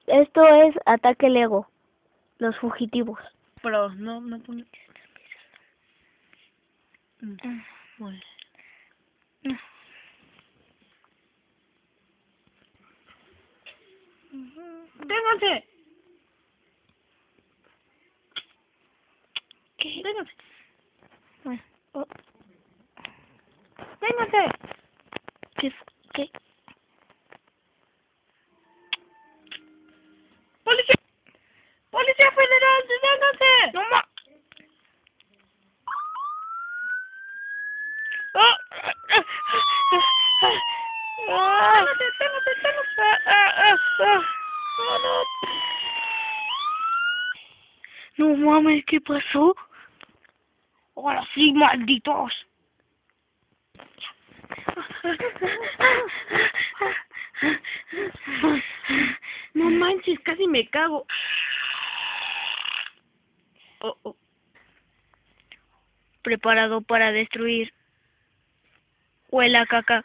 Esto es Ataque Lego, los fugitivos. Pero no pone... Bueno. ¡Ténganse! ¿Qué? ¡Ténganse! Bueno, oh, ¡Ténganse! ¿qué? ¡Policía! ¡Policía Federal! ¡Deténganse! ¡No ma! No mames, ¿qué pasó? Ahora sí, malditos. No manches, casi me cago. Oh. Preparado para destruir. Huela caca.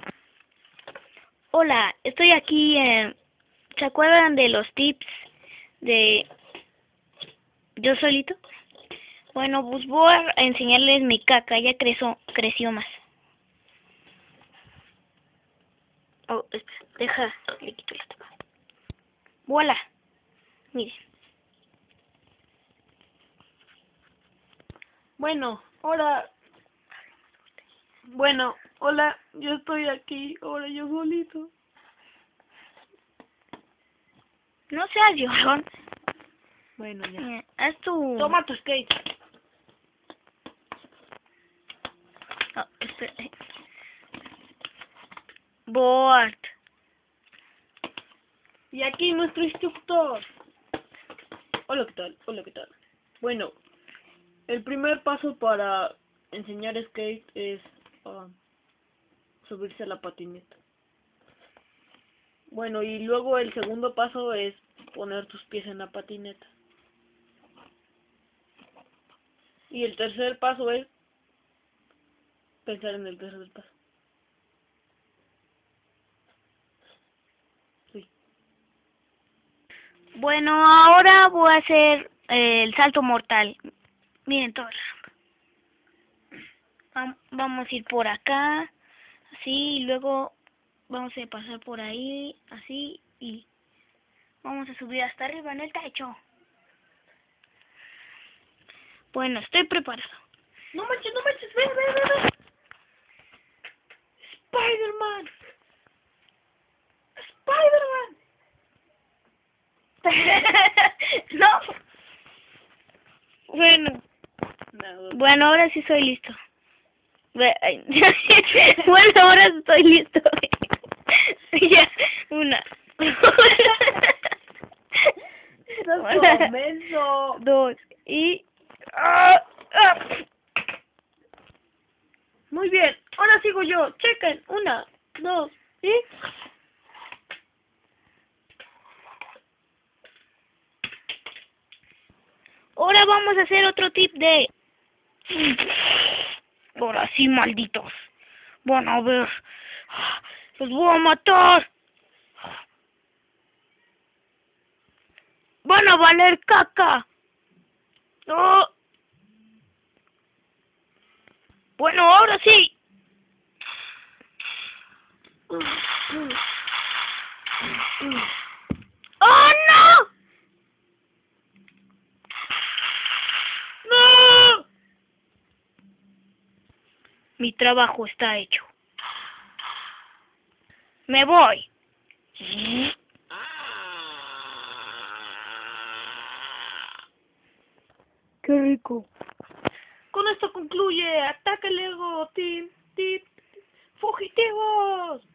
Hola, estoy aquí en... ¿Se acuerdan de los tips de yo solito? Bueno, pues voy a enseñarles mi caca, ya creció más. Oh, espera, le quito la tapa. ¡Voilà! Miren. Hola, yo estoy aquí, ahora yo solito. No seas llorón. Bueno, ya. Mira, haz tu... Toma tu skate. Oh, espera. Board. Y aquí nuestro instructor. Hola, ¿qué tal? Bueno, el primer paso para enseñar skate es subirse a la patineta. Bueno, y luego el segundo paso es poner tus pies en la patineta. Y el tercer paso es pensar en el tercer paso. Sí. Bueno, ahora voy a hacer el salto mortal. Miren todo. Vamos a ir por acá, así, y luego vamos a pasar por ahí, así, y vamos a subir hasta arriba en el techo. Bueno, estoy preparado. No manches, ven. Spider-Man. No. Bueno, ahora sí soy listo. Bueno, ahora estoy listo. Ya, una. Menso. Dos. Y... Muy bien, ahora sigo yo. Chequen, 1, 2, y... Ahora vamos a hacer otro tip de... Ahora sí, malditos. Van a ver. Los voy a matar. Van a valer caca. No. Bueno, ahora sí. ¡Oh, no! ¡No! Mi trabajo está hecho. Me voy. Qué rico. Con esto concluye Ataque Lego Team Fugitivos.